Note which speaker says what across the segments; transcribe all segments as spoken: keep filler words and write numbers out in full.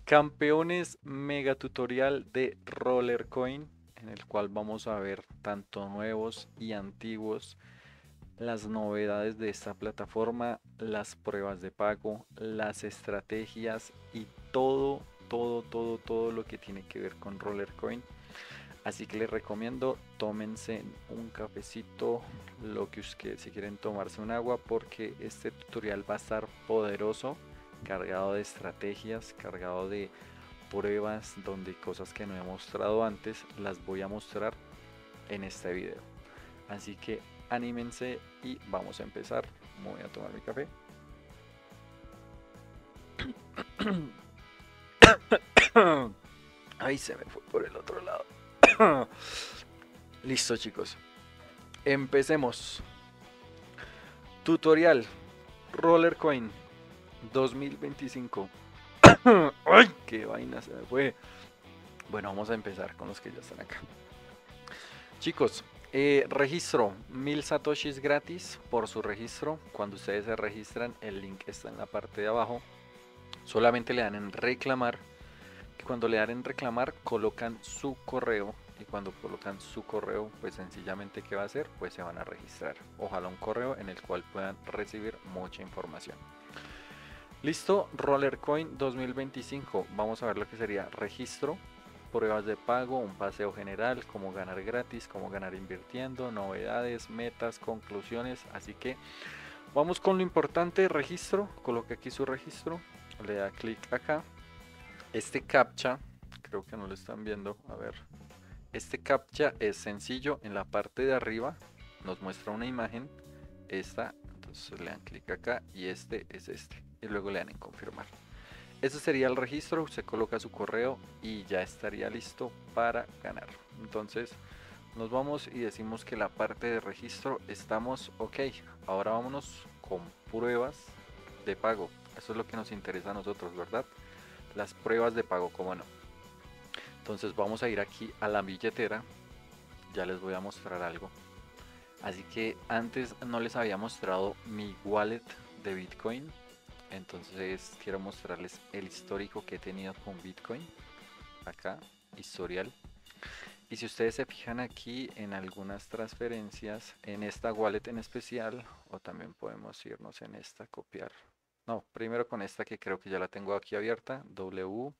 Speaker 1: Campeones mega tutorial de Rollercoin, en el cual vamos a ver tanto nuevos y antiguos, las novedades de esta plataforma, las pruebas de pago, las estrategias y todo, todo, todo, todo lo que tiene que ver con Rollercoin. Así que les recomiendo, tómense un cafecito, lo que ustedes, si quieren tomarse un agua, porque este tutorial va a estar poderoso, cargado de estrategias, cargado de pruebas, donde cosas que no he mostrado antes las voy a mostrar en este video. Así que anímense y vamos a empezar. Me voy a tomar mi café. Ahí se me fue por el otro lado. Listo, chicos. Empecemos. Tutorial Rollercoin dos mil veinticinco. ¡Ay! ¡Qué vaina se me fue! Bueno, vamos a empezar con los que ya están acá. Chicos, eh, registro mil satoshis gratis por su registro. Cuando ustedes se registran, el link está en la parte de abajo. Solamente le dan en reclamar. Y cuando le dan en reclamar, colocan su correo. Y cuando colocan su correo, pues sencillamente ¿qué va a hacer? Pues se van a registrar. Ojalá un correo en el cual puedan recibir mucha información. Listo, Rollercoin dos mil veinticinco. Vamos a ver lo que sería registro, pruebas de pago, un paseo general, cómo ganar gratis, cómo ganar invirtiendo, novedades, metas, conclusiones. Así que vamos con lo importante, registro. Coloque aquí su registro, le da clic acá. Este captcha, creo que no lo están viendo, a ver. Este captcha es sencillo, en la parte de arriba nos muestra una imagen, esta, entonces le dan clic acá y este es este, y luego le dan en confirmar. Ese sería el registro, usted coloca su correo y ya estaría listo para ganar. Entonces nos vamos y decimos que la parte de registro estamos ok. Ahora vámonos con pruebas de pago, eso es lo que nos interesa a nosotros, ¿verdad? Las pruebas de pago, como no. Entonces vamos a ir aquí a la billetera, ya les voy a mostrar algo. Así que antes no les había mostrado mi wallet de Bitcoin, entonces quiero mostrarles el histórico que he tenido con Bitcoin. Acá, historial. Y si ustedes se fijan aquí en algunas transferencias, en esta wallet en especial, o también podemos irnos en esta, copiar. No, primero con esta que creo que ya la tengo aquí abierta, W.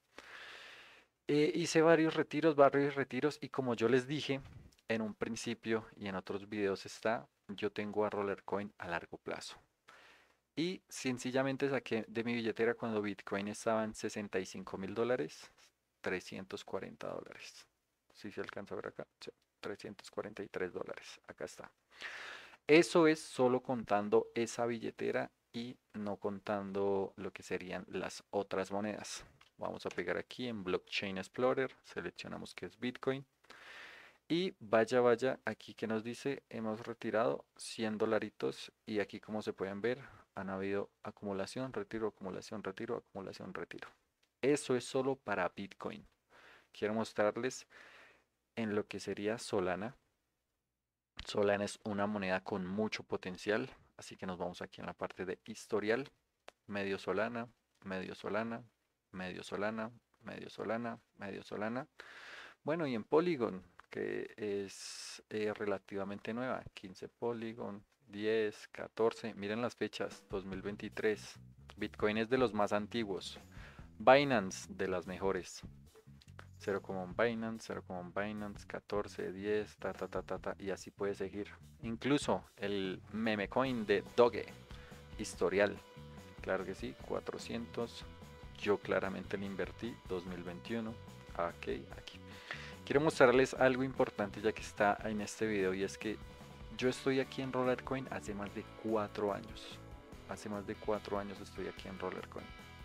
Speaker 1: Eh, hice varios retiros, varios retiros y como yo les dije en un principio y en otros videos está, yo tengo a Rollercoin a largo plazo. Y sencillamente saqué de mi billetera cuando Bitcoin estaba en sesenta y cinco mil dólares, trescientos cuarenta dólares. Si se alcanza a ver acá, sí, trescientos cuarenta y tres dólares. Acá está. Eso es solo contando esa billetera y no contando lo que serían las otras monedas. Vamos a pegar aquí en Blockchain Explorer, seleccionamos que es Bitcoin. Y vaya, vaya, aquí que nos dice, hemos retirado cien dolaritos y aquí como se pueden ver, han habido acumulación, retiro, acumulación, retiro, acumulación, retiro. Eso es solo para Bitcoin. Quiero mostrarles en lo que sería Solana. Solana es una moneda con mucho potencial, así que nos vamos aquí en la parte de historial, medio Solana, medio Solana, medio Solana, medio Solana, medio Solana. Bueno, y en Polygon, que es eh, relativamente nueva, quince Polygon, diez, catorce, miren las fechas, dos mil veintitrés. Bitcoin es de los más antiguos, Binance de las mejores. cero como un Binance, cero como un Binance, catorce, diez, ta ta ta ta ta, y así puede seguir. Incluso el meme coin de Doge, historial, claro que sí, cuatrocientos. Yo claramente le invertí, dos mil veintiuno. Ok, aquí. Quiero mostrarles algo importante ya que está en este video y es que yo estoy aquí en Rollercoin hace más de cuatro años. Hace más de cuatro años estoy aquí en Rollercoin.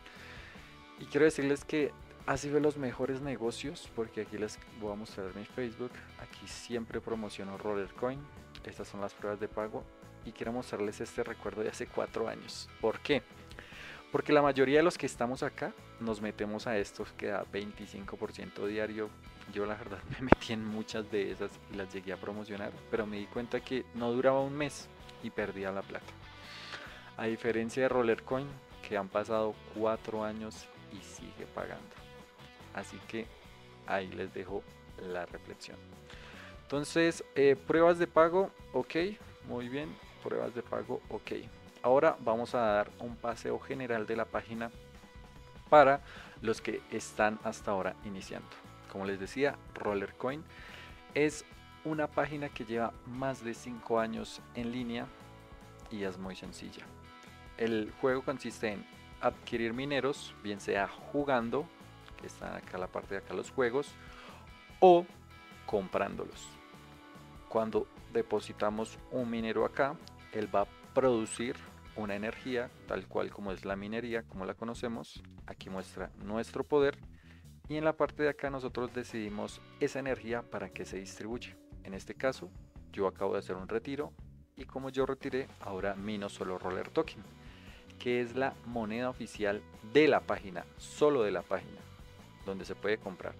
Speaker 1: Y quiero decirles que ha sido de los mejores negocios porque aquí les voy a mostrar mi Facebook. Aquí siempre promociono Rollercoin. Estas son las pruebas de pago y quiero mostrarles este recuerdo de hace cuatro años. ¿Por qué? Porque la mayoría de los que estamos acá nos metemos a estos que da veinticinco por ciento diario. Yo la verdad me metí en muchas de esas y las llegué a promocionar, pero me di cuenta que no duraba un mes y perdía la plata. A diferencia de Rollercoin, que han pasado cuatro años y sigue pagando. Así que ahí les dejo la reflexión. Entonces, eh, pruebas de pago, ok, muy bien, pruebas de pago, ok. Ahora vamos a dar un paseo general de la página para los que están hasta ahora iniciando. Como les decía, Rollercoin es una página que lleva más de cinco años en línea y es muy sencilla. El juego consiste en adquirir mineros, bien sea jugando, que están acá en la parte de acá los juegos, o comprándolos. Cuando depositamos un minero acá, él va a producir una energía tal cual como es la minería, como la conocemos. Aquí muestra nuestro poder y en la parte de acá nosotros decidimos esa energía para que se distribuye. En este caso, yo acabo de hacer un retiro y como yo retiré, ahora mino solo Roller Token, que es la moneda oficial de la página, solo de la página, donde se puede comprar.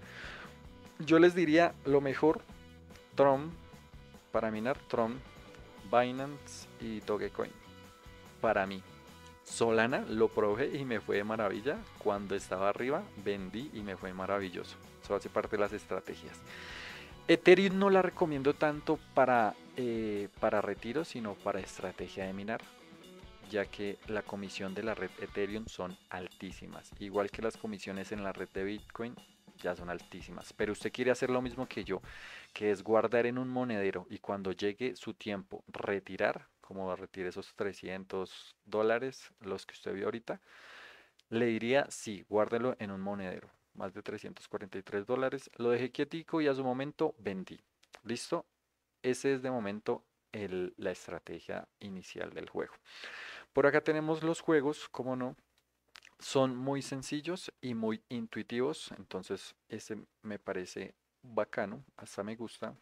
Speaker 1: Yo les diría lo mejor, Tron, para minar Tron, Binance y Dogecoin. Para mí, Solana lo probé y me fue de maravilla. Cuando estaba arriba, vendí y me fue maravilloso. Eso hace parte de las estrategias. Ethereum no la recomiendo tanto para, eh, para retiro, sino para estrategia de minar, ya que la comisión de la red Ethereum son altísimas. Igual que las comisiones en la red de Bitcoin ya son altísimas. Pero usted quiere hacer lo mismo que yo, que es guardar en un monedero y cuando llegue su tiempo retirar, como retire esos trescientos dólares, los que usted vio ahorita, le diría sí, guárdelo en un monedero. Más de trescientos cuarenta y tres dólares. Lo dejé quietico y a su momento vendí. ¿Listo? Ese es de momento el, la estrategia inicial del juego. Por acá tenemos los juegos, como no, son muy sencillos y muy intuitivos, entonces este me parece bacano, hasta me gusta.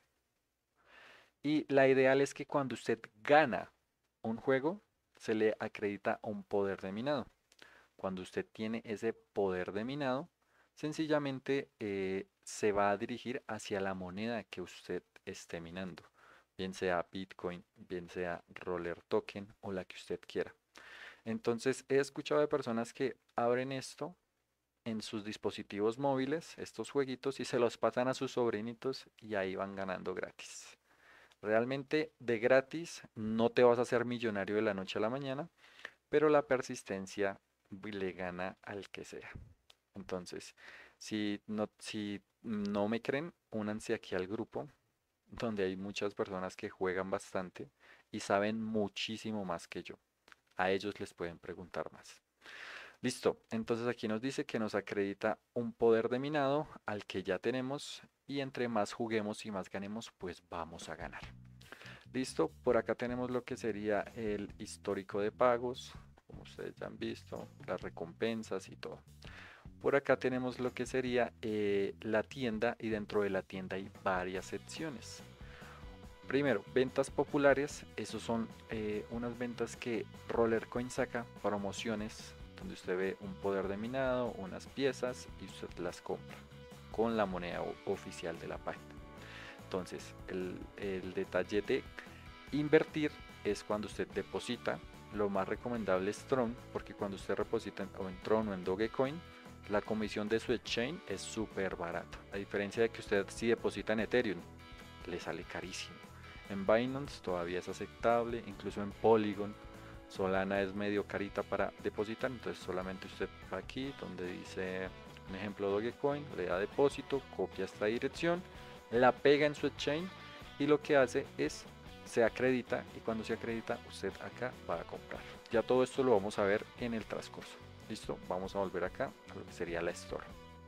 Speaker 1: Y la ideal es que cuando usted gana un juego, se le acredita un poder de minado. Cuando usted tiene ese poder de minado, sencillamente eh, se va a dirigir hacia la moneda que usted esté minando, bien sea Bitcoin, bien sea Roller Token o la que usted quiera. Entonces he escuchado de personas que abren esto en sus dispositivos móviles, estos jueguitos, y se los pasan a sus sobrinitos y ahí van ganando gratis. Realmente de gratis no te vas a hacer millonario de la noche a la mañana, pero la persistencia le gana al que sea. Entonces, si no, si no me creen, únanse aquí al grupo donde hay muchas personas que juegan bastante y saben muchísimo más que yo. A ellos les pueden preguntar más. Listo, entonces aquí nos dice que nos acredita un poder de minado al que ya tenemos y entre más juguemos y más ganemos, pues vamos a ganar. Listo, por acá tenemos lo que sería el histórico de pagos, como ustedes ya han visto, las recompensas y todo. Por acá tenemos lo que sería eh, la tienda y dentro de la tienda hay varias secciones. Primero, ventas populares, esos son eh, unas ventas que Rollercoin saca, promociones, donde usted ve un poder de minado, unas piezas y usted las compra con la moneda oficial de la página. Entonces, el, el detalle de invertir es cuando usted deposita. Lo más recomendable es Tron, porque cuando usted deposita en, o en Tron o en Dogecoin, la comisión de su exchange es súper barata. A diferencia de que usted si deposita en Ethereum, le sale carísimo. En Binance todavía es aceptable, incluso en Polygon. Solana es medio carita para depositar, entonces solamente usted va aquí donde dice, un ejemplo, Dogecoin, le da depósito, copia esta dirección, la pega en su exchange y lo que hace es se acredita y cuando se acredita usted acá va a comprar. Ya todo esto lo vamos a ver en el transcurso. Listo, vamos a volver acá a lo que sería la store.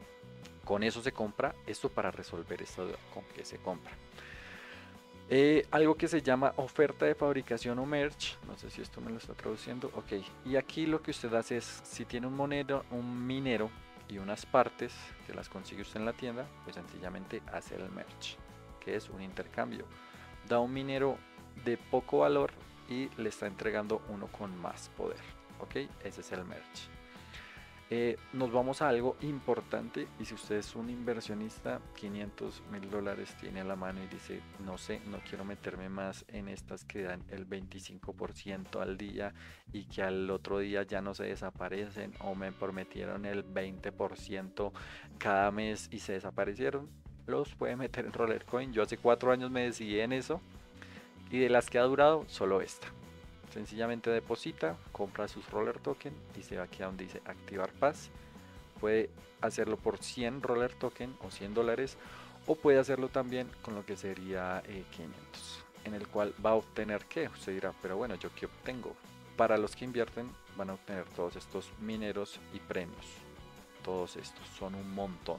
Speaker 1: Con eso se compra, esto para resolver esta duda, con qué se compra. Eh, algo que se llama oferta de fabricación o merch, no sé si esto me lo está traduciendo, ok, y aquí lo que usted hace es, si tiene un, monero, un minero y unas partes que las consigue usted en la tienda, pues sencillamente hace el merch, que es un intercambio, da un minero de poco valor y le está entregando uno con más poder, ok, ese es el merch. Eh, nos vamos a algo importante y si usted es un inversionista, quinientos mil dólares tiene a la mano y dice, no sé, no quiero meterme más en estas que dan el veinticinco por ciento al día y que al otro día ya no se desaparecen o me prometieron el veinte por ciento cada mes y se desaparecieron, los puede meter en Rollercoin. Yo hace cuatro años me decidí en eso y de las que ha durado, solo esta. Sencillamente deposita, compra sus roller token y se va aquí a donde dice activar paz. Puede hacerlo por cien roller token o cien dólares o puede hacerlo también con lo que sería eh, quinientos, en el cual va a obtener que usted dirá, pero bueno, yo qué obtengo. Para los que invierten van a obtener todos estos mineros y premios. Todos estos son un montón.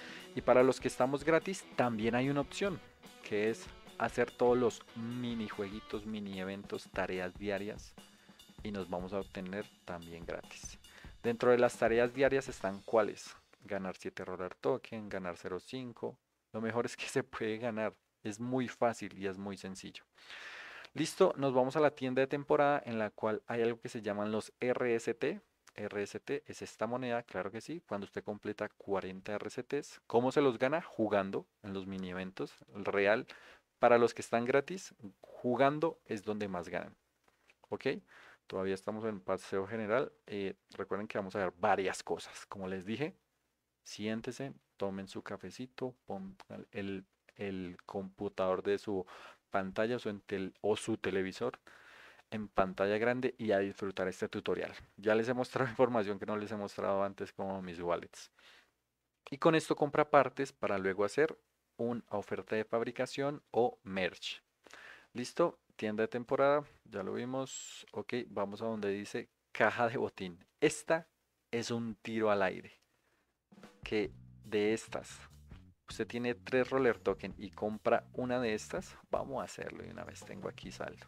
Speaker 1: Y para los que estamos gratis también hay una opción que es hacer todos los mini jueguitos, mini eventos, tareas diarias y nos vamos a obtener también gratis. Dentro de las tareas diarias están cuáles: ganar siete roller token, ganar cero punto cinco. Lo mejor es que se puede ganar. Es muy fácil y es muy sencillo. Listo, nos vamos a la tienda de temporada en la cual hay algo que se llaman los R S T. R S T es esta moneda, claro que sí, cuando usted completa cuarenta R S Ts. ¿Cómo se los gana? Jugando en los mini eventos. El real, para los que están gratis, jugando es donde más ganan. ¿Ok? Todavía estamos en paseo general. Eh, recuerden que vamos a ver varias cosas. Como les dije, siéntese, tomen su cafecito, pongan el, el computador de su pantalla o su, entel- o su televisor en pantalla grande y a disfrutar este tutorial. Ya les he mostrado información que no les he mostrado antes como mis wallets. Y con esto compra partes para luego hacer una oferta de fabricación o merch. Listo, tienda de temporada, ya lo vimos. Ok, vamos a donde dice caja de botín. Esta es un tiro al aire. Que de estas, usted tiene tres roller token y compra una de estas, vamos a hacerlo y una vez tengo aquí saldo.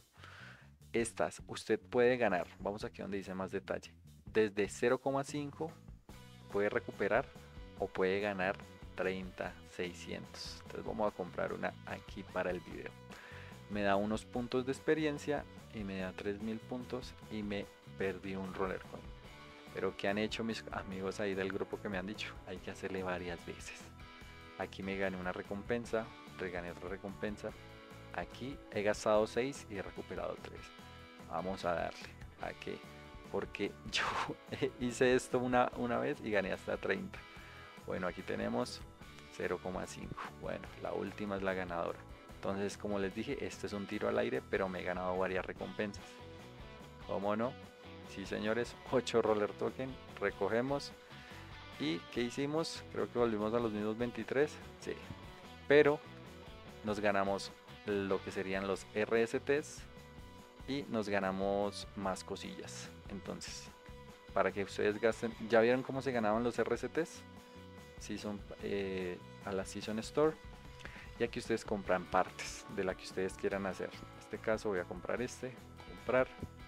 Speaker 1: Estas, usted puede ganar, vamos aquí donde dice más detalle, desde cero coma cinco puede recuperar o puede ganar treinta seiscientos. Entonces vamos a comprar una aquí para el video. Me da unos puntos de experiencia y me da tres mil puntos y me perdí un roller coin. Pero ¿qué han hecho mis amigos ahí del grupo que me han dicho? Hay que hacerle varias veces. Aquí me gané una recompensa, regané otra recompensa. Aquí he gastado seis y he recuperado tres. Vamos a darle. ¿A qué? Porque yo hice esto una, una vez y gané hasta treinta. Bueno, aquí tenemos cero coma cinco. Bueno, la última es la ganadora. Entonces, como les dije, este es un tiro al aire, pero me he ganado varias recompensas. ¿Cómo no? Sí, señores, ocho roller token, recogemos. ¿Y qué hicimos? Creo que volvimos a los mismos veintitrés. Sí, pero nos ganamos lo que serían los R S Ts y nos ganamos más cosillas. Entonces, para que ustedes gasten, ¿ya vieron cómo se ganaban los R S Ts? Season, eh, a la Season Store. Y aquí ustedes compran partes de la que ustedes quieran hacer. En este caso voy a comprar este, comprar.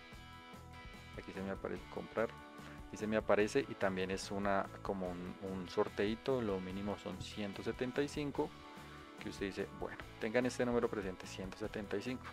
Speaker 1: Aquí se me aparece comprar. Y se me aparece y también es una como un, un sorteito. Lo mínimo son ciento setenta y cinco. Que usted dice, bueno, tengan este número presente, ciento setenta y cinco.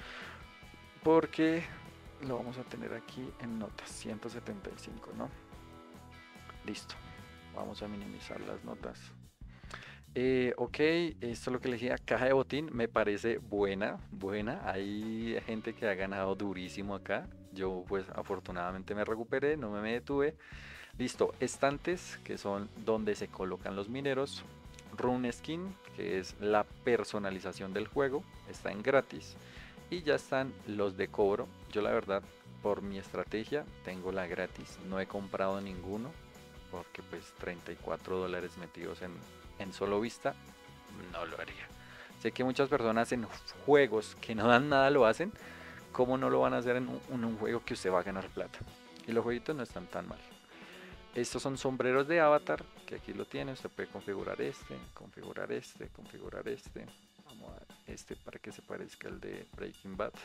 Speaker 1: Porque lo vamos a tener aquí en notas, ciento setenta y cinco, ¿no? Listo. Vamos a minimizar las notas. Eh, ok, esto es lo que le decía, caja de botín me parece buena, buena. Hay gente que ha ganado durísimo acá. Yo pues afortunadamente me recuperé, no me detuve. Listo, estantes que son donde se colocan los mineros. Rune Skin, que es la personalización del juego, está en gratis. Y ya están los de cobro. Yo la verdad, por mi estrategia, tengo la gratis. No he comprado ninguno porque pues treinta y cuatro dólares metidos en, en solo vista, no lo haría. Sé que muchas personas en juegos que no dan nada lo hacen. ¿Cómo no lo van a hacer en un, en un juego que usted va a ganar plata? Y los jueguitos no están tan mal. Estos son sombreros de avatar, que aquí lo tiene. Usted puede configurar este, configurar este, configurar este. Vamos a este para que se parezca al de Breaking Bad.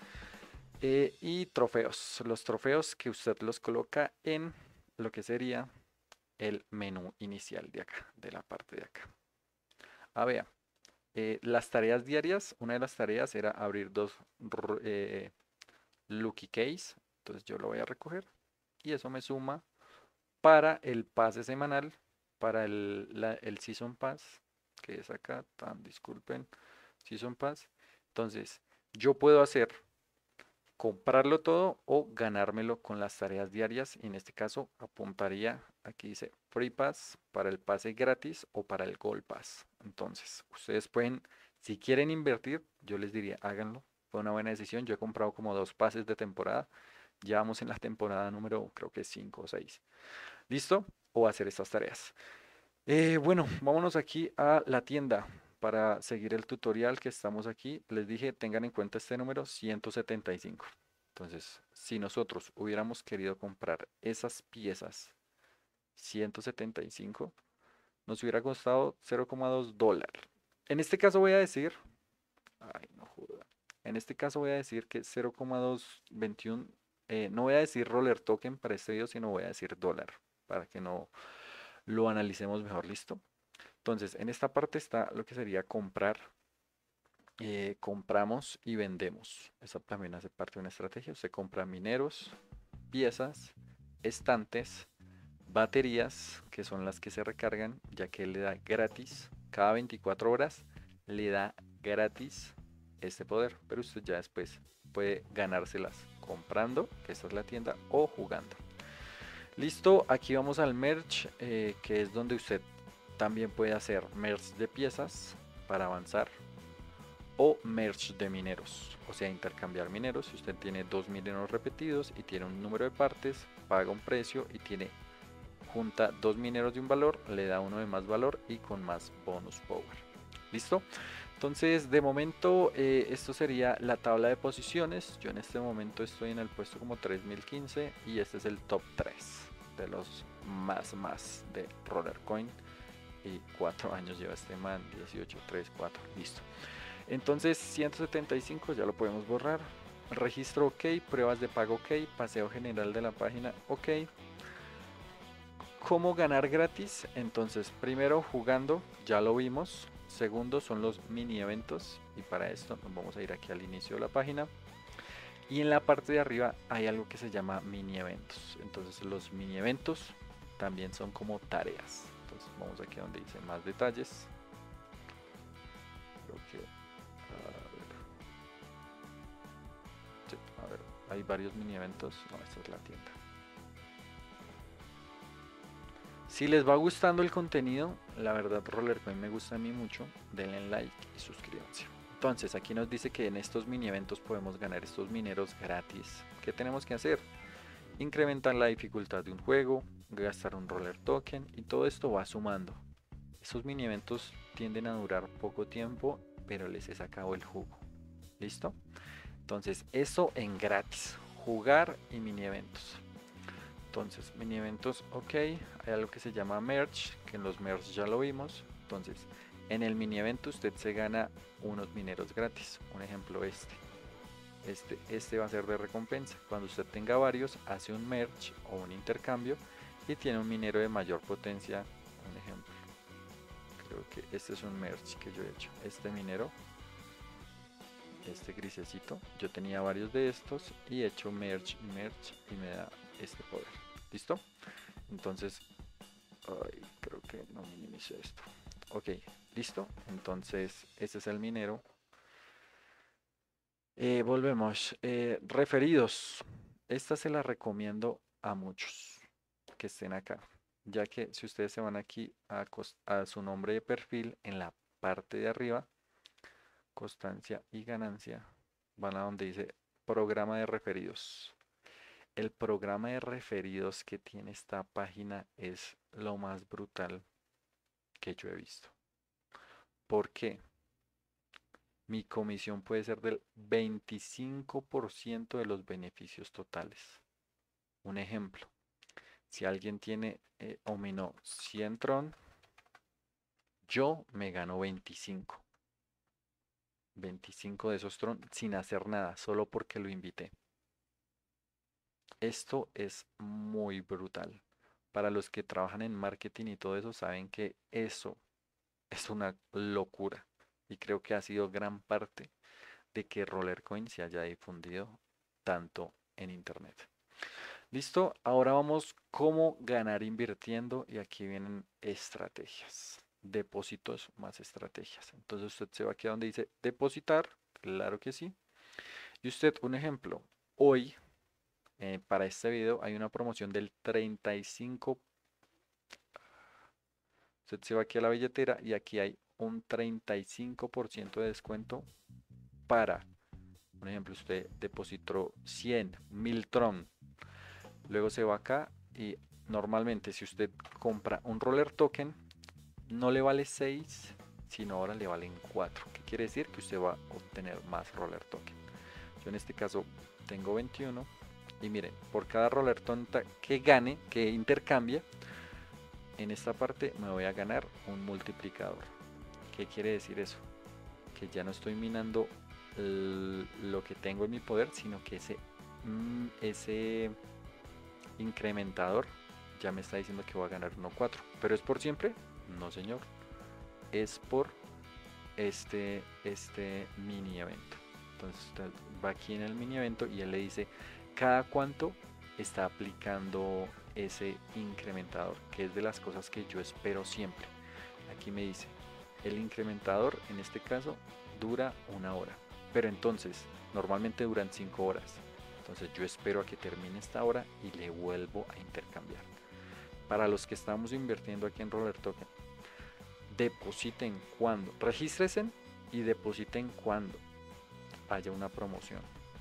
Speaker 1: Eh, y trofeos. Los trofeos que usted los coloca en lo que sería el menú inicial de acá, de la parte de acá. A ver, eh, las tareas diarias, una de las tareas era abrir dos eh, Lucky Case, entonces yo lo voy a recoger y eso me suma para el pase semanal, para el, la- el Season Pass, que es acá, tan, disculpen, Season Pass. Entonces, yo puedo hacer comprarlo todo o ganármelo con las tareas diarias. Y en este caso apuntaría, aquí dice Free Pass para el pase gratis o para el Gold Pass. Entonces, ustedes pueden, si quieren invertir, yo les diría, háganlo. Fue una buena decisión. Yo he comprado como dos pases de temporada. Ya vamos en la temporada número, creo que cinco o seis. ¿Listo? O hacer estas tareas. Eh, bueno, vámonos aquí a la tienda para seguir el tutorial que estamos aquí. Les dije, tengan en cuenta este número ciento setenta y cinco. Entonces, si nosotros hubiéramos querido comprar esas piezas ciento setenta y cinco, nos hubiera costado cero coma dos dólar. En este caso voy a decir, ay, no joda. En este caso voy a decir que cero coma doscientos veintiuno, eh, no voy a decir roller token para este video, sino voy a decir dólar, para que no lo analicemos mejor, ¿listo? Entonces, en esta parte está lo que sería comprar. Eh, compramos y vendemos. Esa también hace parte de una estrategia. Usted compra mineros, piezas, estantes, baterías, que son las que se recargan, ya que le da gratis, cada veinticuatro horas, le da gratis este poder. Pero usted ya después puede ganárselas comprando, que esta es la tienda, o jugando. Listo, aquí vamos al merge, eh, que es donde usted también puede hacer merge de piezas para avanzar o merge de mineros, o sea, intercambiar mineros. Si usted tiene dos mineros repetidos y tiene un número de partes, paga un precio y tiene junta dos mineros de un valor, le da uno de más valor y con más bonus power. ¿Listo? Entonces, de momento, eh, esto sería la tabla de posiciones. Yo en este momento estoy en el puesto como tres mil quince y este es el top tres de los más más de Rollercoin. Y cuatro años lleva este man, dieciocho, tres, cuatro, listo. Entonces, ciento setenta y cinco ya lo podemos borrar. Registro ok, pruebas de pago ok, paseo general de la página ok. ¿Cómo ganar gratis? Entonces, primero jugando, ya lo vimos. Segundo son los mini eventos y para esto nos vamos a ir aquí al inicio de la página. Y en la parte de arriba hay algo que se llama mini eventos. Entonces los mini eventos también son como tareas. Entonces vamos aquí donde dice más detalles. Creo que, a ver, sí, a ver, hay varios mini eventos. No, esta es la tienda. Si les va gustando el contenido, la verdad Rollercoin me gusta a mí mucho, denle like y suscríbanse. Entonces aquí nos dice que en estos mini eventos podemos ganar estos mineros gratis. ¿Qué tenemos que hacer? Incrementar la dificultad de un juego, gastar un roller token y todo esto va sumando. Estos mini eventos tienden a durar poco tiempo, pero les he sacado el jugo. ¿Listo? Entonces eso en gratis, jugar y mini eventos. Entonces, mini eventos, ok. Hay algo que se llama merge, que en los merge ya lo vimos. Entonces, en el mini evento usted se gana unos mineros gratis. Un ejemplo este. Este, este va a ser de recompensa. Cuando usted tenga varios, hace un merge o un intercambio y tiene un minero de mayor potencia. Un ejemplo. Creo que este es un merge que yo he hecho. Este minero, este grisecito, yo tenía varios de estos y he hecho merge y merge y me da este poder. ¿Listo? Entonces, ay, creo que no minimicé esto. Ok, listo. Entonces, este es el minero. Eh, volvemos. Eh, referidos. Esta se la recomiendo a muchos que estén acá. Ya que si ustedes se van aquí a, a su nombre de perfil, en la parte de arriba, constancia y ganancia, van a donde dice programa de referidos. El programa de referidos que tiene esta página es lo más brutal que yo he visto. ¿Por qué? Mi comisión puede ser del veinticinco por ciento de los beneficios totales. Un ejemplo, si alguien tiene eh, o minó cien tron, yo me gano veinticinco. veinticinco de esos tron sin hacer nada, solo porque lo invité. Esto es muy brutal. Para los que trabajan en marketing y todo eso, saben que eso es una locura. Y creo que ha sido gran parte de que Rollercoin se haya difundido tanto en internet. Listo, ahora vamos cómo ganar invirtiendo y aquí vienen estrategias. Depósitos más estrategias. Entonces usted se va aquí a donde dice depositar, claro que sí. Y usted, un ejemplo, hoy eh, para este video hay una promoción del treinta y cinco. Usted se va aquí a la billetera y aquí hay un treinta y cinco por ciento de descuento para, por ejemplo, usted depositó cien mil Tron. Luego se va acá y normalmente si usted compra un roller token no le vale seis, sino ahora le valen cuatro. ¿Qué quiere decir? Que usted va a obtener más roller token. Yo en este caso tengo veintiuno y miren, por cada roller token que gane, que intercambie, en esta parte me voy a ganar un multiplicador. ¿Qué quiere decir eso? Que ya no estoy minando lo que tengo en mi poder, sino que ese, mm, ese incrementador ya me está diciendo que voy a ganar uno punto cuatro. ¿Pero es por siempre? No, señor. Es por este, este mini evento. Entonces usted va aquí en el mini evento y él le dice cada cuánto está aplicando ese incrementador, que es de las cosas que yo espero siempre. Aquí me dice, el incrementador en este caso dura una hora, pero entonces normalmente duran cinco horas. Entonces yo espero a que termine esta hora y le vuelvo a intercambiar. Para los que estamos invirtiendo aquí en Roller Token, depositen cuando, regístresen y depositen cuando haya una promoción.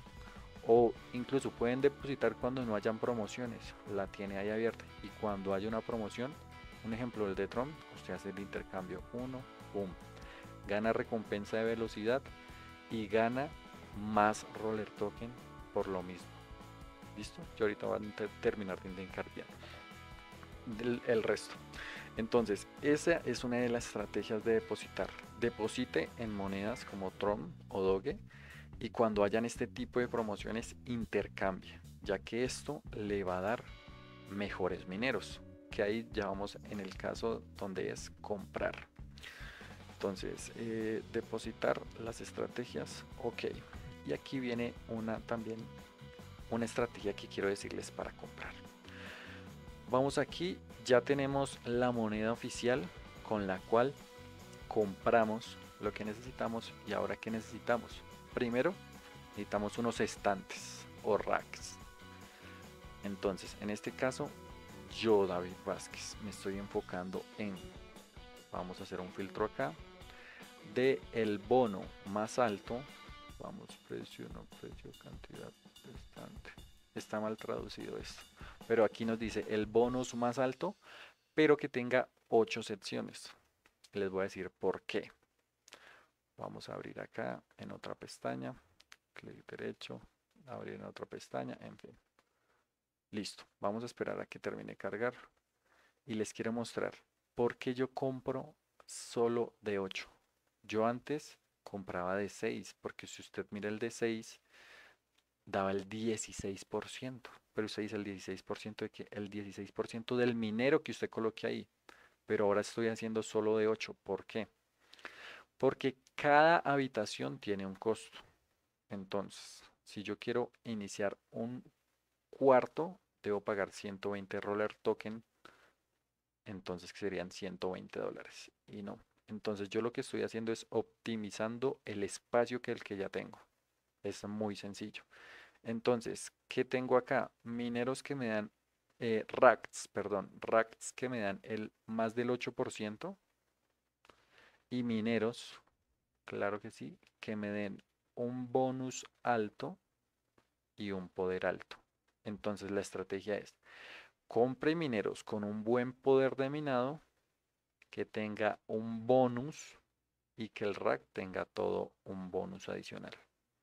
Speaker 1: O incluso pueden depositar cuando no hayan promociones, la tiene ahí abierta. Y cuando haya una promoción, un ejemplo el de Tron, usted hace el intercambio uno, pum, gana recompensa de velocidad y gana más roller token por lo mismo. ¿Listo? Yo ahorita voy a terminar de intercambiar el, el resto. Entonces, esa es una de las estrategias de depositar. Deposite en monedas como Tron o Doge y cuando hayan este tipo de promociones intercambie, ya que esto le va a dar mejores mineros, que ahí ya vamos en el caso donde es comprar. Entonces, eh, depositar las estrategias, ok. Y aquí viene una también una estrategia que quiero decirles para comprar. Vamos aquí, ya tenemos la moneda oficial con la cual compramos lo que necesitamos. Y ahora, ¿qué necesitamos? Primero necesitamos unos estantes o racks. Entonces, en este caso, yo, David Vázquez, me estoy enfocando en, vamos a hacer un filtro acá, de el bono más alto. Vamos, precio, no precio, cantidad, estante. Está mal traducido esto, pero aquí nos dice el bonus más alto, pero que tenga ocho secciones. Les voy a decir por qué. Vamos a abrir acá en otra pestaña, clic derecho, abrir en otra pestaña, en fin. Listo, vamos a esperar a que termine de cargar y les quiero mostrar por qué yo compro solo de ocho. Yo antes compraba de seis, porque si usted mira el de seis, daba el dieciséis por ciento, pero usted dice el dieciséis por ciento de que el dieciséis por ciento del minero que usted coloque ahí, pero ahora estoy haciendo solo de ocho. ¿Por qué? Porque cada habitación tiene un costo. Entonces, si yo quiero iniciar un cuarto, debo pagar ciento veinte roller token, entonces que serían ciento veinte dólares. Y no. Entonces yo lo que estoy haciendo es optimizando el espacio que el que ya tengo. Es muy sencillo. Entonces, ¿qué tengo acá? Mineros que me dan, eh, racks, perdón, racks que me dan el más del ocho por ciento y mineros, claro que sí, que me den un bonus alto y un poder alto. Entonces la estrategia es, compre mineros con un buen poder de minado, que tenga un bonus y que el rack tenga todo un bonus adicional.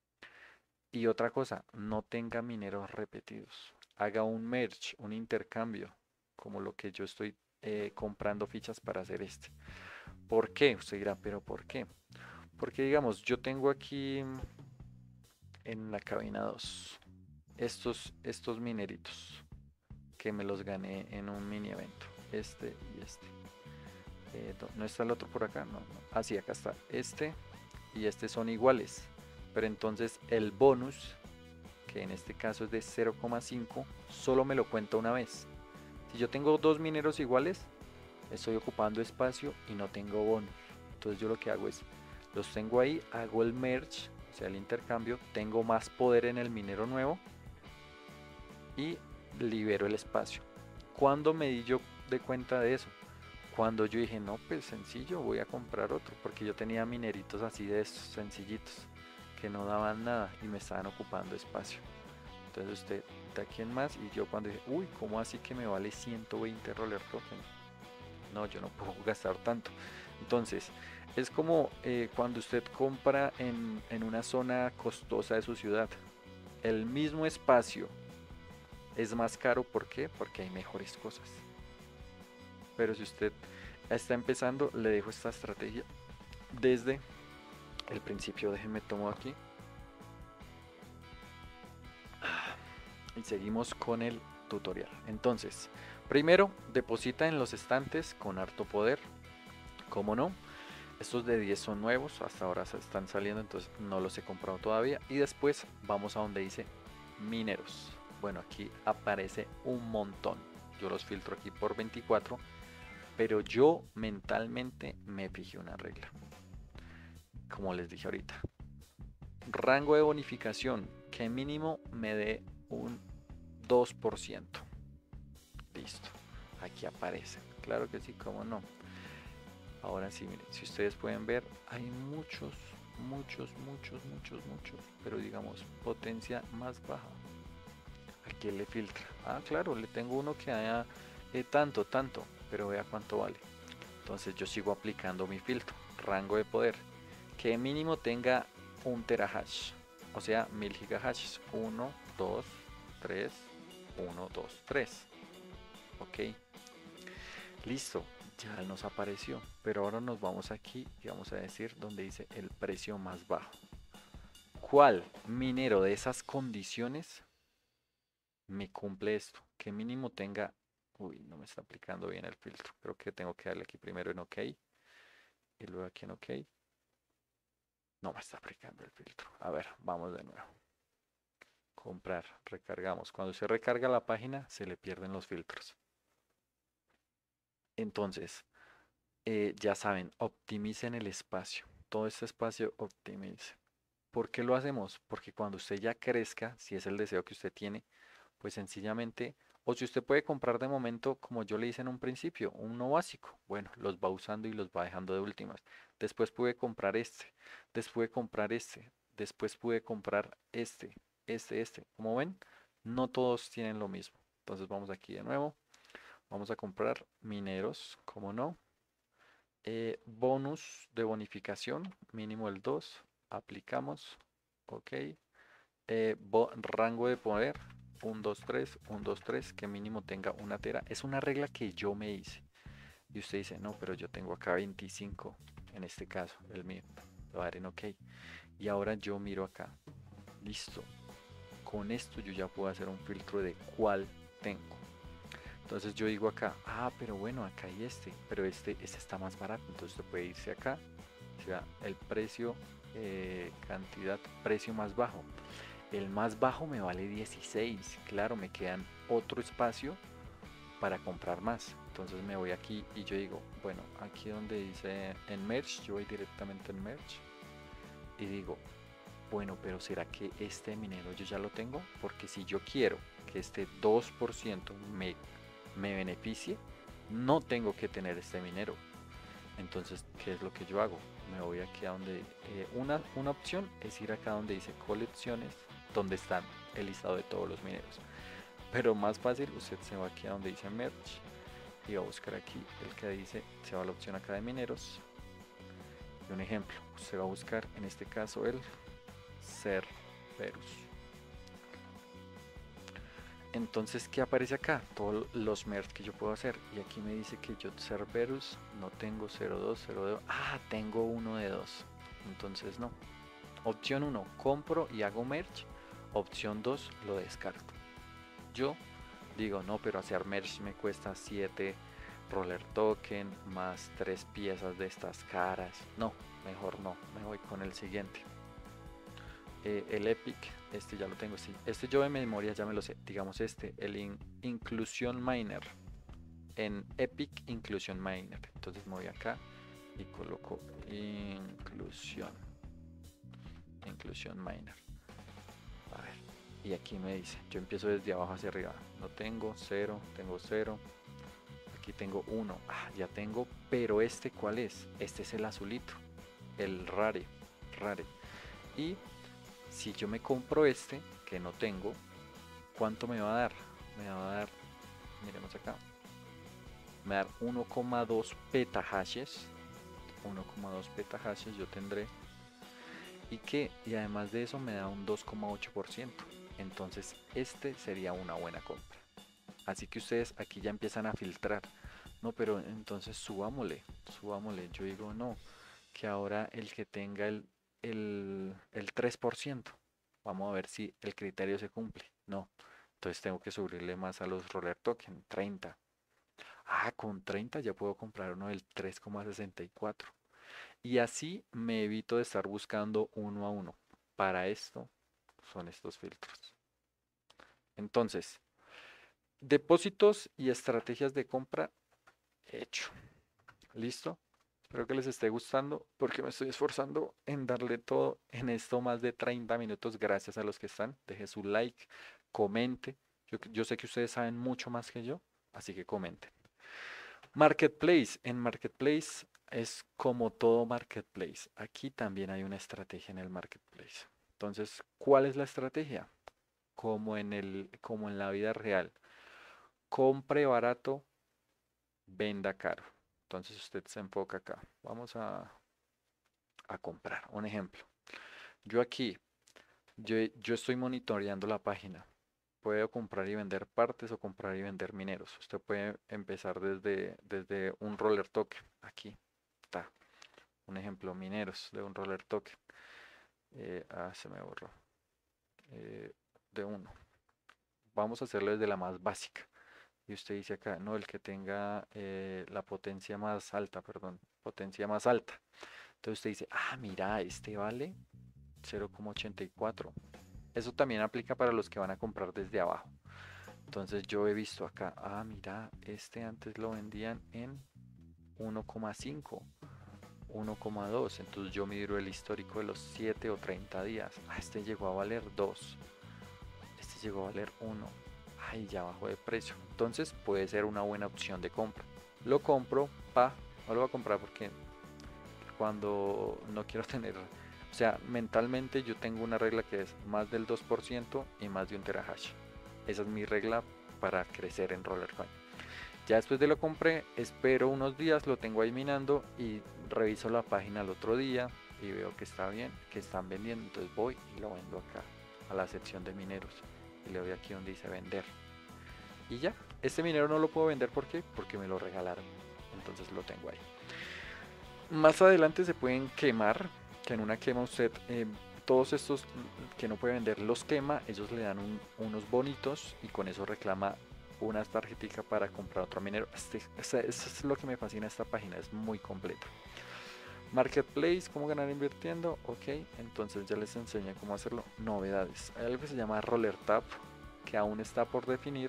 Speaker 1: Y otra cosa, no tenga mineros repetidos. Haga un merge, un intercambio, como lo que yo estoy eh, comprando fichas para hacer este. ¿Por qué? Usted dirá, pero ¿por qué? Porque digamos, yo tengo aquí en la cabina dos estos, estos mineritos que me los gané en un mini evento. Este y este. Eh, ¿No está el otro por acá? No, no. Ah, sí, acá está. Este y este son iguales. Pero entonces el bonus que en este caso es de cero coma cinco, solo me lo cuenta una vez. Si yo tengo dos mineros iguales, estoy ocupando espacio y no tengo bonus. Entonces yo lo que hago es, los tengo ahí, hago el merge, o sea el intercambio, tengo más poder en el minero nuevo y libero el espacio. ¿Cuándo me di yo de cuenta de eso? Cuando yo dije, no, pues sencillo, voy a comprar otro, porque yo tenía mineritos así de estos sencillitos, que no daban nada y me estaban ocupando espacio. Entonces usted de aquí en más, y yo cuando dije, uy, ¿cómo así que me vale ciento veinte roller token? No, yo no puedo gastar tanto. Entonces, es como eh, cuando usted compra en, en una zona costosa de su ciudad. El mismo espacio es más caro, ¿por qué? Porque hay mejores cosas. Pero si usted está empezando, le dejo esta estrategia desde el principio. Déjenme tomo aquí. Y seguimos con el tutorial. Entonces, primero, deposita en los estantes con harto poder. Como no, estos de diez son nuevos, hasta ahora se están saliendo, entonces no los he comprado todavía. Y después vamos a donde dice mineros. Bueno, aquí aparece un montón. Yo los filtro aquí por veinticuatro, pero yo mentalmente me fijé una regla. Como les dije ahorita, rango de bonificación que mínimo me dé un dos por ciento. Listo, aquí aparece. Claro que sí, como no. Ahora sí, miren, si ustedes pueden ver, hay muchos, muchos, muchos, muchos, muchos, pero digamos, potencia más baja. Aquí le filtra. Ah, claro, le tengo uno que haya eh, tanto, tanto, pero vea cuánto vale. Entonces yo sigo aplicando mi filtro. Rango de poder, que mínimo tenga un terahash, o sea, mil gigahashes. uno, dos, tres, uno, dos, tres. Ok, listo. Ya nos apareció, pero ahora nos vamos aquí y vamos a decir donde dice el precio más bajo. ¿Cuál minero de esas condiciones me cumple esto? Que mínimo tenga... Uy, no me está aplicando bien el filtro. Creo que tengo que darle aquí primero en OK y luego aquí en OK. No me está aplicando el filtro. A ver, vamos de nuevo. Comprar, recargamos. Cuando se recarga la página se le pierden los filtros. Entonces... Eh, ya saben, optimicen el espacio. Todo este espacio optimice. ¿Por qué lo hacemos? Porque cuando usted ya crezca, si es el deseo que usted tiene, pues sencillamente, o si usted puede comprar de momento, como yo le hice en un principio, uno básico, bueno, los va usando y los va dejando de últimas. Después pude comprar este, después pude comprar este, después pude comprar este, este, este. Como ven, no todos tienen lo mismo. Entonces vamos aquí de nuevo, vamos a comprar mineros, como no. Eh, bonus de bonificación, mínimo el dos, aplicamos, ok, eh, rango de poder, uno, dos, tres, uno, dos, tres, que mínimo tenga una tera, es una regla que yo me hice, y usted dice, no, pero yo tengo acá veinticinco, en este caso, el mío, lo voy a dar en ok, y ahora yo miro acá, listo, con esto yo ya puedo hacer un filtro de cuál tengo. Entonces yo digo acá, ah, pero bueno, acá hay este, pero este, este está más barato, entonces usted puede irse acá, o sea, el precio, eh, cantidad, precio más bajo. El más bajo me vale dieciséis, claro, me quedan otro espacio para comprar más. Entonces me voy aquí y yo digo, bueno, aquí donde dice en Merge, yo voy directamente en Merge y digo, bueno, pero ¿será que este minero yo ya lo tengo? Porque si yo quiero que este dos por ciento me me beneficie, no tengo que tener este minero. Entonces, ¿qué es lo que yo hago? Me voy aquí a donde eh, una, una opción es ir acá donde dice colecciones, donde están el listado de todos los mineros. Pero más fácil, usted se va aquí a donde dice merge y va a buscar aquí el que dice, se va a la opción acá de mineros. Y un ejemplo, usted va a buscar en este caso el Cerberus. Entonces, ¿qué aparece acá? Todos los merge que yo puedo hacer. Y aquí me dice que yo Cerberus no tengo cero dos, cero dos. Ah, tengo uno de dos. Entonces no. Opción uno, compro y hago merge. Opción dos, lo descarto. Yo digo, no, pero hacer merge me cuesta siete roller token más tres piezas de estas caras. No, mejor no. Me voy con el siguiente. eh, el Epic, este ya lo tengo, sí. Este yo de memoria ya me lo sé. Digamos este, el in Inclusion Miner. En Epic Inclusion Miner. Entonces me voy acá y coloco inclusión. Inclusion Miner. A ver. Y aquí me dice, yo empiezo desde abajo hacia arriba. No tengo, cero, tengo cero. Aquí tengo uno. Ah, ya tengo, pero este ¿cuál es? Este es el azulito. El rare. Rare. Y si yo me compro este, que no tengo, ¿cuánto me va a dar? Me va a dar, miremos acá, me va a dar uno coma dos petahashes. uno coma dos petahashes yo tendré. Y que, y además de eso me da un dos coma ocho por ciento. Entonces este sería una buena compra. Así que ustedes aquí ya empiezan a filtrar. No, pero entonces subámosle, subámosle. Yo digo no, que ahora el que tenga el, el, el tres por ciento. Vamos a ver si el criterio se cumple. No, entonces tengo que subirle más a los roller token, treinta. Ah, con treinta ya puedo comprar uno del tres coma sesenta y cuatro. Y así me evito de estar buscando uno a uno. Para esto son estos filtros. Entonces, depósitos y estrategias de compra hecho. ¿Listo? Espero que les esté gustando porque me estoy esforzando en darle todo en esto más de treinta minutos. Gracias a los que están. Deje su like, comente. Yo, yo sé que ustedes saben mucho más que yo, así que comenten. Marketplace. En Marketplace es como todo Marketplace. Aquí también hay una estrategia en el Marketplace. Entonces, ¿cuál es la estrategia? Como en el, como en la vida real. Compre barato, venda caro. Entonces usted se enfoca acá. Vamos a, a comprar. Un ejemplo. Yo aquí, yo, yo estoy monitoreando la página. Puedo comprar y vender partes o comprar y vender mineros. Usted puede empezar desde, desde un roller token. Aquí está. Un ejemplo, mineros de un roller token. Eh, ah, se me borró. Eh, de uno. Vamos a hacerlo desde la más básica. Y usted dice acá, no, el que tenga eh, la potencia más alta, perdón, potencia más alta. Entonces usted dice, ah, mira, este vale cero coma ochenta y cuatro. Eso también aplica para los que van a comprar desde abajo. Entonces yo he visto acá, ah, mira, este antes lo vendían en uno coma cinco, uno coma dos. Entonces yo miro el histórico de los siete o treinta días. Ah, este llegó a valer dos. Este llegó a valer uno. Ay, ya bajó de precio. Entonces puede ser una buena opción de compra. Lo compro, pa, no lo voy a comprar porque cuando no quiero tener, o sea, mentalmente yo tengo una regla que es más del dos por ciento y más de un terahash. Esa es mi regla para crecer en Rollercoin. Ya después de lo compré, espero unos días, lo tengo ahí minando y reviso la página el otro día y veo que está bien, que están vendiendo, entonces voy y lo vendo acá a la sección de mineros y le doy aquí donde dice vender. Y ya, este minero no lo puedo vender, ¿por qué? Porque me lo regalaron, entonces lo tengo ahí. Más adelante se pueden quemar, que en una quema usted, eh, todos estos que no puede vender los quema, ellos le dan un, unos bonitos y con eso reclama una tarjetita para comprar otro minero. Este, este, eso es lo que me fascina esta página, es muy completa. Marketplace, cómo ganar invirtiendo, ok, entonces ya les enseñé cómo hacerlo. Novedades, hay algo que se llama Roller Tap, que aún está por definir.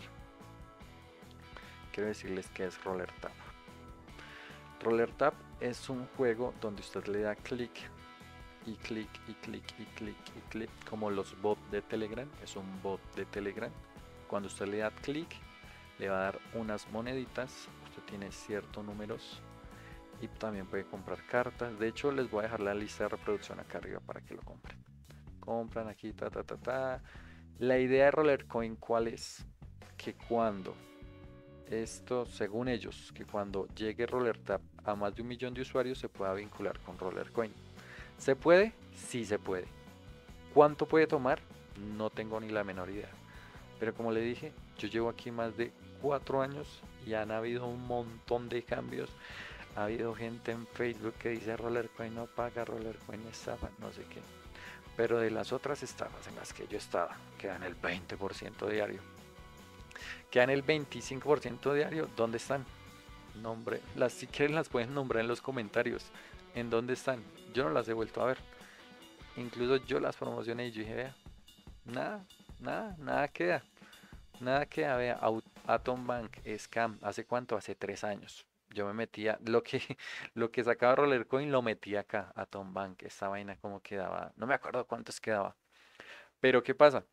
Speaker 1: Quiero decirles que es Roller Tap. Roller Tap es un juego donde usted le da clic y clic y clic y clic y clic, como los bots de Telegram. Es un bot de Telegram. Cuando usted le da clic, le va a dar unas moneditas. Usted tiene ciertos números y también puede comprar cartas. De hecho, les voy a dejar la lista de reproducción acá arriba para que lo compren. Compran aquí, ta, ta, ta, ta. La idea de Rollercoin, ¿cuál es? Que cuando esto, según ellos, que cuando llegue RollerTap a más de un millón de usuarios se pueda vincular con Rollercoin. ¿Se puede? Sí se puede. ¿Cuánto puede tomar? No tengo ni la menor idea. Pero como le dije, yo llevo aquí más de cuatro años y han habido un montón de cambios. Ha habido gente en Facebook que dice Rollercoin no paga, Rollercoin estafa, no sé qué. Pero de las otras estafas en las que yo estaba, quedan el veinte por ciento diario. Quedan el veinticinco por ciento diario. ¿Dónde están? Nombre. Las, si quieren las pueden nombrar en los comentarios. ¿En dónde están? Yo no las he vuelto a ver. incluso yo las promocioné y yo dije, vea, nada, nada, nada queda. Nada queda, vea, Au- Atom Bank, Scam, ¿hace cuánto? Hace tres años. Yo me metía, lo que, lo que sacaba Rollercoin lo metía acá, Atom Bank, esta vaina como quedaba, no me acuerdo cuántos quedaba. Pero ¿qué pasa?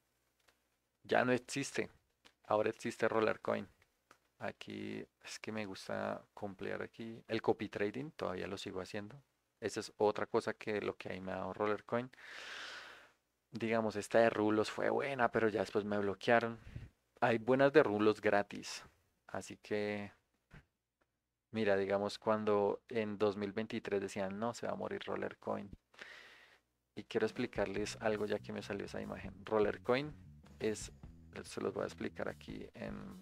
Speaker 1: Ya no existe, ahora existe Rollercoin. Aquí es que me gusta complear aquí. El copy trading todavía lo sigo haciendo. Esa es otra cosa que lo que ahí me ha dado Rollercoin. Digamos, esta de rulos fue buena, pero ya después me bloquearon. Hay buenas de rulos gratis. Así que, mira, digamos, cuando en dos mil veintitrés decían, no, se va a morir Rollercoin. Y quiero explicarles algo ya que me salió esa imagen. Rollercoin es, se los voy a explicar aquí en...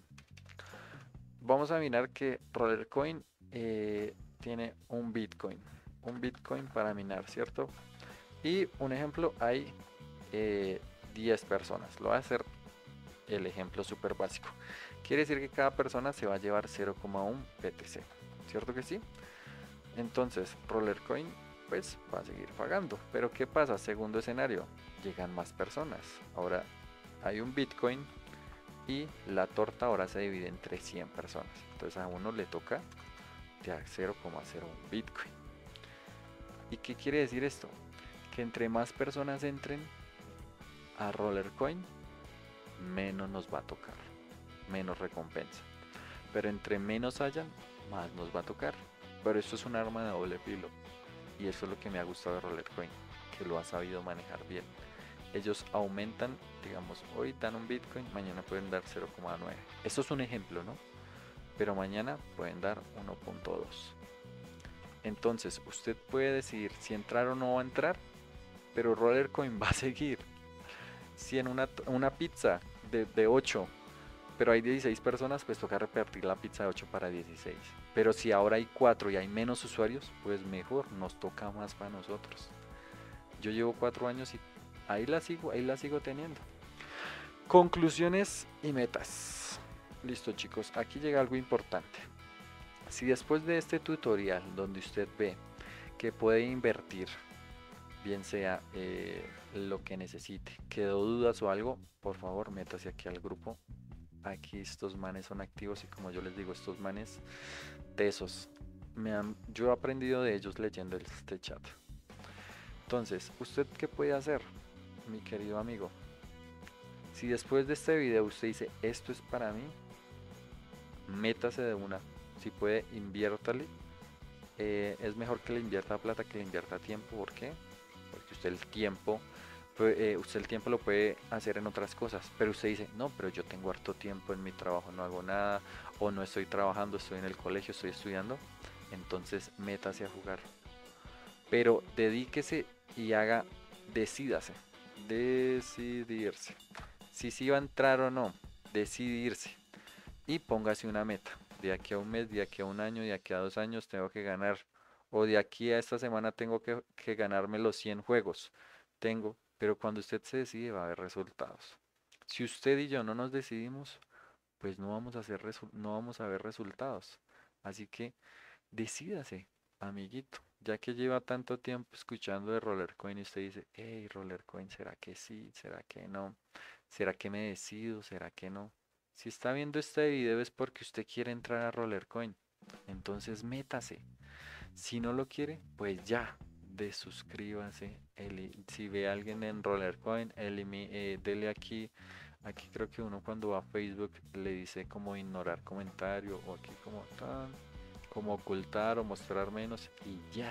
Speaker 1: Vamos a mirar que Rollercoin eh, tiene un Bitcoin. Un Bitcoin para minar, ¿cierto? Y un ejemplo, hay eh, diez personas. Lo voy a hacer el ejemplo súper básico. Quiere decir que cada persona se va a llevar cero coma uno B T C. ¿Cierto que sí? Entonces, Rollercoin pues va a seguir pagando. Pero ¿qué pasa? Segundo escenario, llegan más personas. Ahora hay un Bitcoin y la torta ahora se divide entre cien personas. Entonces a uno le toca de cero coma cero uno Bitcoin. ¿Y qué quiere decir esto? Que entre más personas entren a Rollercoin, menos nos va a tocar, menos recompensa. Pero entre menos hayan, más nos va a tocar. Pero esto es un arma de doble filo. Y eso es lo que me ha gustado de Rollercoin, que lo ha sabido manejar bien. Ellos aumentan, digamos, hoy dan un Bitcoin, mañana pueden dar cero coma nueve. Eso es un ejemplo, ¿no? Pero mañana pueden dar uno punto dos. Entonces, usted puede decidir si entrar o no va a entrar, pero Rollercoin va a seguir. Si en una, una pizza de, de ocho, pero hay dieciséis personas, pues toca repartir la pizza de ocho para dieciséis. Pero si ahora hay cuatro y hay menos usuarios, pues mejor, nos toca más para nosotros. Yo llevo cuatro años y ahí la sigo, ahí la sigo teniendo. Conclusiones y metas. Listo, chicos, aquí llega algo importante. Si después de este tutorial donde usted ve que puede invertir, bien sea eh, lo que necesite, quedó dudas o algo, por favor métase aquí al grupo. Aquí estos manes son activos y como yo les digo, estos manes tesos. Me han, yo he aprendido de ellos leyendo este chat. Entonces, ¿usted qué puede hacer, mi querido amigo? Si después de este video usted dice, esto es para mí, métase de una. Si puede, inviértale. Eh, es mejor que le invierta plata que le invierta tiempo. ¿Por qué? Porque usted el tiempo, eh, usted el tiempo lo puede hacer en otras cosas. Pero usted dice, no, pero yo tengo harto tiempo en mi trabajo, no hago nada. O no estoy trabajando, estoy en el colegio, estoy estudiando. Entonces métase a jugar. Pero dedíquese y haga, decídase. Decidirse. Si sí va a entrar o no, decidirse. Y póngase una meta. De aquí a un mes, de aquí a un año, de aquí a dos años tengo que ganar. O de aquí a esta semana tengo que, que ganarme los cien juegos. Tengo, pero cuando usted se decide va a haber resultados. Si usted y yo no nos decidimos, pues no vamos a hacer no vamos a ver resultados. Así que decídase, amiguito. Ya que lleva tanto tiempo escuchando de Rollercoin y usted dice, hey, Rollercoin, ¿será que sí? ¿Será que no? ¿Será que me decido? ¿Será que no? Si está viendo este video es porque usted quiere entrar a Rollercoin. Entonces métase. Si no lo quiere, pues ya. Desuscríbase. Si ve a alguien en Rollercoin, eh, dele aquí. Aquí creo que uno cuando va a Facebook le dice como ignorar comentario o aquí como tan, como ocultar o mostrar menos y ya.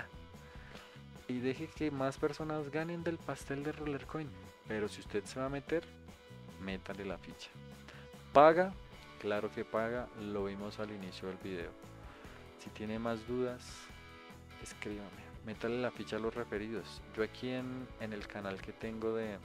Speaker 1: Y deje que más personas ganen del pastel de Rollercoin. Pero si usted se va a meter, métale la ficha. ¿Paga? Claro que paga, lo vimos al inicio del video. Si tiene más dudas, escríbame. Métale la ficha a los referidos. Yo aquí en, en el canal que tengo de,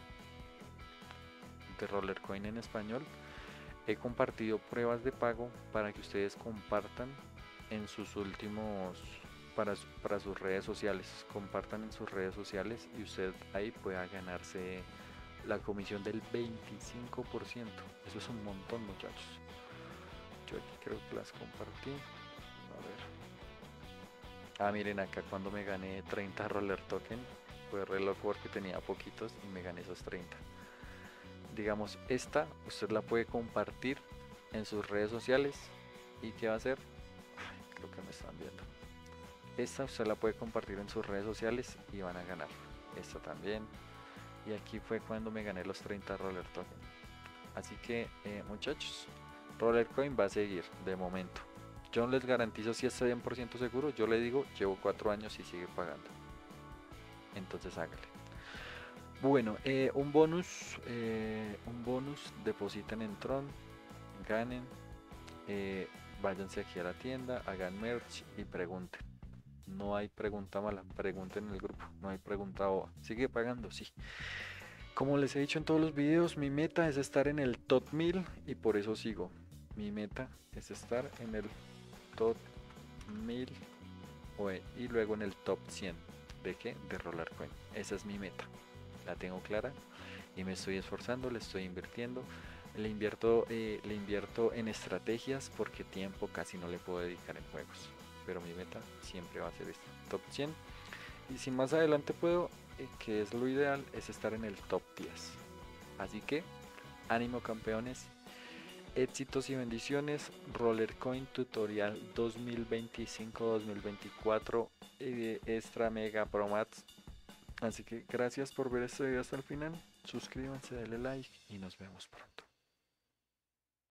Speaker 1: de Rollercoin en español, he compartido pruebas de pago para que ustedes compartan en sus últimos, para, para sus redes sociales. Compartan en sus redes sociales y usted ahí pueda ganarse la comisión del veinticinco por ciento. Eso es un montón, muchachos. Yo aquí creo que las compartí. A ver. Ah, miren acá cuando me gané treinta roller token. fue re loco porque tenía poquitos y me gané esos treinta. Digamos, esta usted la puede compartir en sus redes sociales. ¿Y qué va a hacer? Ay, creo que me están viendo. Esta usted la puede compartir en sus redes sociales y van a ganar. Esta también. Y aquí fue cuando me gané los treinta Roller Token. Así que eh, muchachos, Roller Coin va a seguir de momento. Yo no les garantizo si es cien por ciento seguro. Yo le digo, llevo cuatro años y sigue pagando. Entonces hágale. Bueno, eh, un bonus, eh, un bonus, depositen en Tron, ganen, eh, váyanse aquí a la tienda, hagan merch y pregunten. No hay pregunta mala, pregunten en el grupo, no hay pregunta boba. Sigue pagando, sí. Como les he dicho en todos los videos, mi meta es estar en el top mil y por eso sigo. Mi meta es estar en el top mil y luego en el top cien. ¿De qué? De Roller Coin. Esa es mi meta. La tengo clara y me estoy esforzando, le estoy invirtiendo. Le invierto, eh, le invierto en estrategias porque tiempo casi no le puedo dedicar en juegos. Pero mi meta siempre va a ser este top cien. Y si más adelante puedo, eh, que es lo ideal, es estar en el top diez. Así que, ánimo campeones, éxitos y bendiciones. Roller Coin Tutorial dos mil veinticinco dos mil veinticuatro eh, Extra Mega Pro Mats. Así que gracias por ver este video hasta el final. Suscríbanse, denle like y nos vemos pronto.